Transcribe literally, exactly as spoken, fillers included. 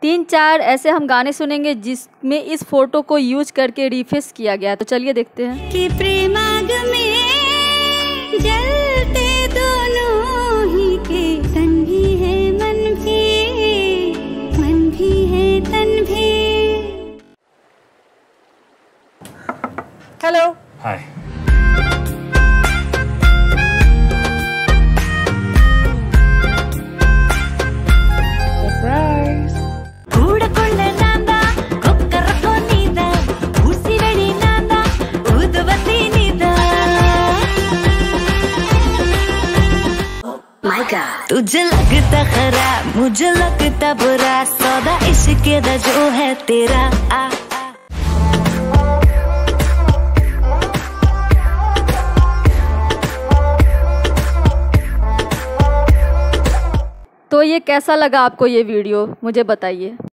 तीन चार ऐसे हम गाने सुनेंगे जिसमें इस फोटो को यूज करके रिफेस किया गया। तो चलिए देखते हैं। कि प्रेमाग में जलते दोनों ही के, तन भी है मन भी, मन भी है तन भी। हेलो। हाय। तुझे लगता खराब, मुझे लगता बुरा, सौदा इश्क दा जो है तेरा। आ तो ये कैसा लगा आपको ये वीडियो, मुझे बताइए।